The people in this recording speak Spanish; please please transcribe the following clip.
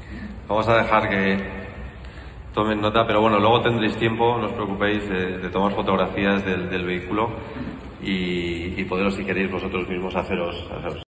Vamos a dejar que tomen nota, pero bueno, luego tendréis tiempo, no os preocupéis, de tomar fotografías del vehículo y poderos, si queréis, vosotros mismos haceros